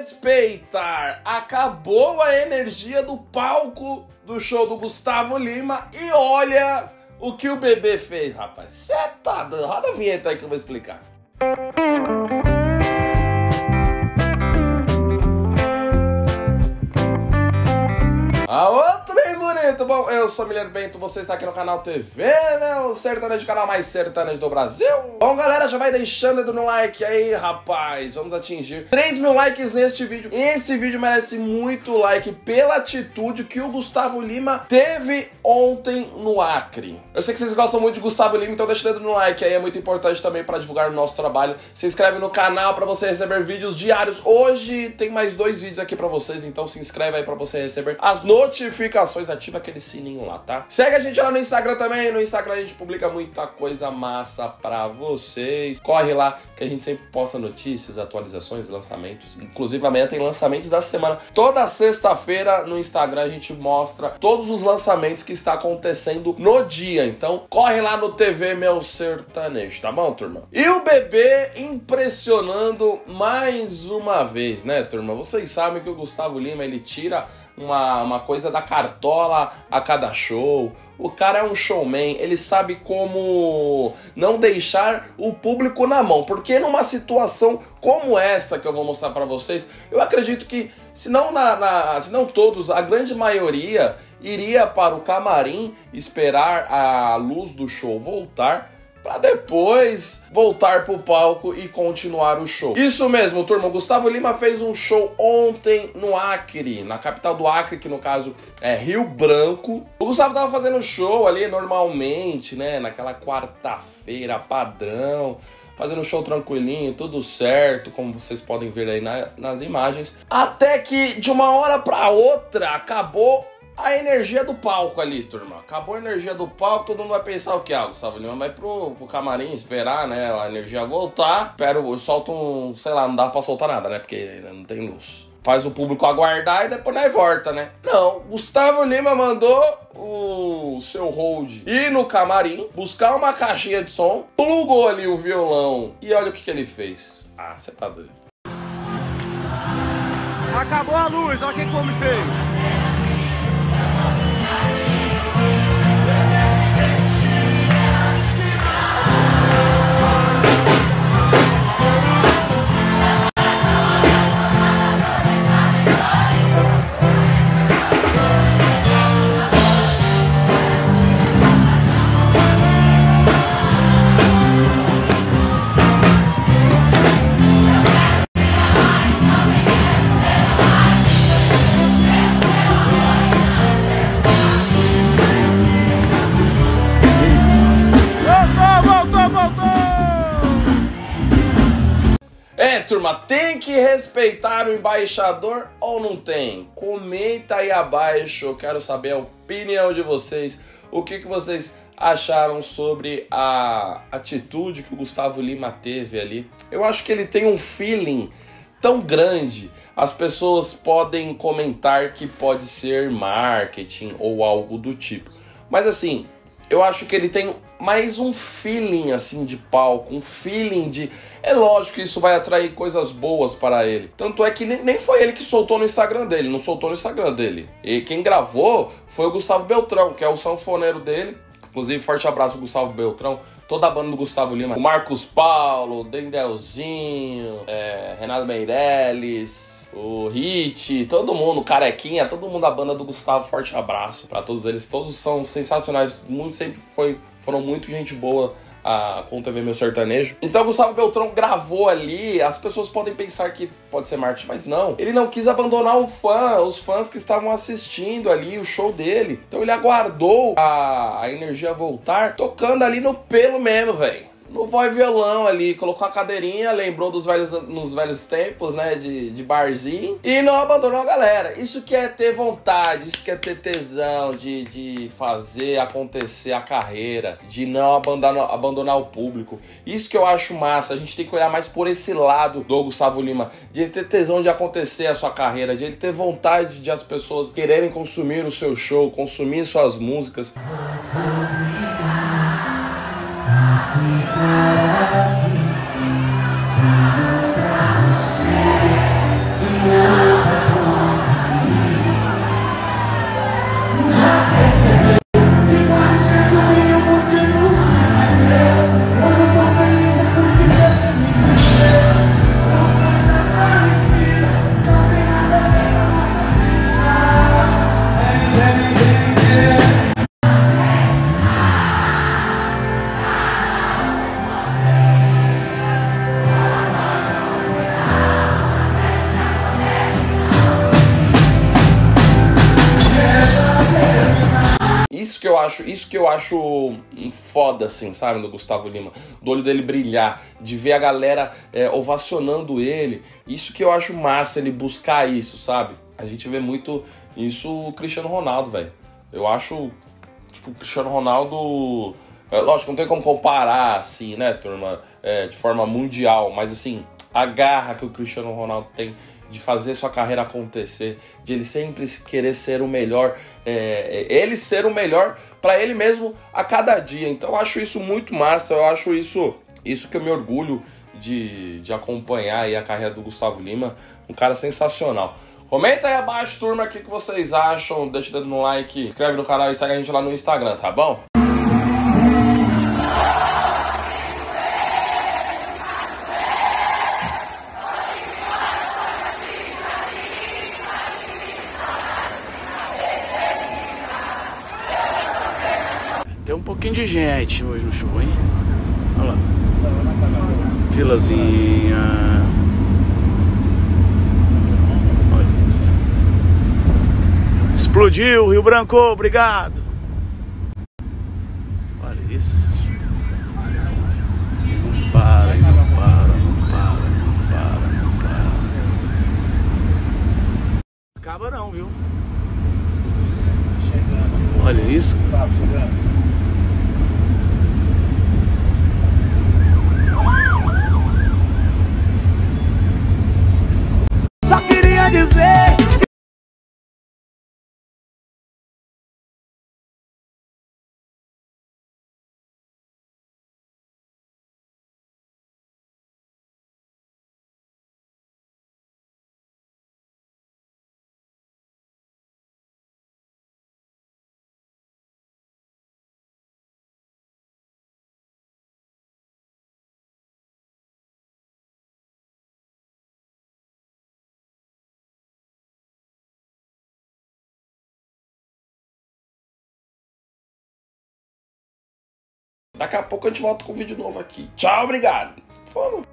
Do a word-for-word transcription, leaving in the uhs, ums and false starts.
respeitar. Acabou a energia do palco do show do Gustavo Lima e olha o que o bebê fez, rapaz. Cê tá dando. Roda a vinheta aí que eu vou explicar. Aô, tudo bem bonito? Bom, eu sou o Milheiro Bento, você está aqui no canal T V, né? O sertanejo, canal mais sertanejo do Brasil. Bom, galera, já vai deixando o dedo no like aí, rapaz. Vamos atingir três mil likes neste vídeo. Esse vídeo merece muito like pela atitude que o Gustavo Lima teve ontem no Acre. Eu sei que vocês gostam muito de Gustavo Lima, então deixa o dedo no like aí, é muito importante também para divulgar o nosso trabalho. Se inscreve no canal para você receber vídeos diários. Hoje tem mais dois vídeos aqui para vocês, então se inscreve aí para você receber as notificações, ativa aquele sininho lá, tá? Segue a gente lá no Instagram também, no Instagram a gente publica muita coisa massa pra vocês. Corre lá que a gente sempre posta notícias, atualizações, lançamentos. Inclusive amanhã tem lançamentos da semana. Toda sexta-feira no Instagram a gente mostra todos os lançamentos que está acontecendo no dia. Então corre lá no T V Meu Sertanejo, tá bom, turma? E o bebê impressionando mais uma vez, né, turma? Vocês sabem que o Gustavo Lima, ele tira Uma, uma coisa da cartola a cada show. O cara é um showman, ele sabe como não deixar o público na mão, porque numa situação como esta que eu vou mostrar pra vocês, eu acredito que, se não, na, na, se não todos, a grande maioria iria para o camarim esperar a luz do show voltar, pra depois voltar pro palco e continuar o show. Isso mesmo, turma. O Gustavo Lima fez um show ontem no Acre, na capital do Acre, que no caso é Rio Branco. O Gustavo tava fazendo show ali normalmente, né, naquela quarta-feira padrão, fazendo show tranquilinho, tudo certo, como vocês podem ver aí na, nas imagens. Até que, de uma hora pra outra, acabou a energia do palco ali, turma. Acabou a energia do palco, todo mundo vai pensar o que? Ah, o Gustavo Lima vai pro, pro camarim esperar, né, a energia voltar. Espero, solta um, sei lá, não dá pra soltar nada, né, porque não tem luz. Faz o público aguardar e depois nós volta, né? Não, Gustavo Lima mandou o seu hold ir no camarim, buscar uma caixinha de som, plugou ali o violão e olha o que que ele fez. Ah, você tá doido. Acabou a luz, olha o que que o homem fez. É, turma, tem que respeitar o embaixador ou não tem? Comenta aí abaixo, eu quero saber a opinião de vocês. O que, que vocês acharam sobre a atitude que o Gustavo Lima teve ali? Eu acho que ele tem um feeling tão grande. As pessoas podem comentar que pode ser marketing ou algo do tipo. Mas assim, eu acho que ele tem mais um feeling assim de palco, um feeling de... É lógico que isso vai atrair coisas boas para ele. Tanto é que nem foi ele que soltou no Instagram dele, não soltou no Instagram dele. E quem gravou foi o Gustavo Beltrão, que é o sanfoneiro dele. Inclusive, forte abraço pro Gustavo Beltrão, toda a banda do Gustavo Lima. O Marcos Paulo, o Dendelzinho, é, Renato Meirelles, o Hit, todo mundo, Carequinha, todo mundo da banda do Gustavo. Forte abraço para todos eles. Todos são sensacionais, muito, sempre foi, foram muito gente boa a, com o T V Meu Sertanejo. Então o Gustavo Beltrão gravou ali, as pessoas podem pensar que pode ser marketing, mas não. Ele não quis abandonar o fã, os fãs que estavam assistindo ali o show dele. Então ele aguardou a, a energia voltar, tocando ali no pelo mesmo, velho. No voz e violão ali, colocou a cadeirinha, lembrou dos velhos, nos velhos tempos, né, de, de barzinho, e não abandonou a galera. Isso que é ter vontade, isso que é ter tesão de, de fazer acontecer a carreira, de não abandonar, abandonar o público. Isso que eu acho massa, a gente tem que olhar mais por esse lado do Gustavo Lima, de ele ter tesão de acontecer a sua carreira, de ele ter vontade de as pessoas quererem consumir o seu show, consumir suas músicas. Você acho, isso que eu acho foda, assim, sabe, do Gustavo Lima, do olho dele brilhar, de ver a galera é, ovacionando ele, isso que eu acho massa, ele buscar isso, sabe? A gente vê muito isso o Cristiano Ronaldo, velho. Eu acho, tipo, o Cristiano Ronaldo, é, lógico, não tem como comparar, assim, né, turma, é, de forma mundial, mas, assim, a garra que o Cristiano Ronaldo tem de fazer sua carreira acontecer, de ele sempre querer ser o melhor, é, ele ser o melhor para ele mesmo a cada dia. Então eu acho isso muito massa, eu acho isso, isso que eu me orgulho de, de acompanhar aí a carreira do Gustavo Lima, um cara sensacional. Comenta aí abaixo, turma, o que vocês acham, deixa o dedo no like, se inscreve no canal e segue a gente lá no Instagram, tá bom? Tem um pouquinho de gente hoje no show, hein? Olha lá. Filazinha. Olha isso. Explodiu, Rio Branco, obrigado. Olha isso. Não para, não para, não para, não para, não para. Acaba não, viu? Olha isso. Só queria dizer Daqui a pouco a gente volta com um vídeo novo aqui. Tchau, obrigado. Fomos.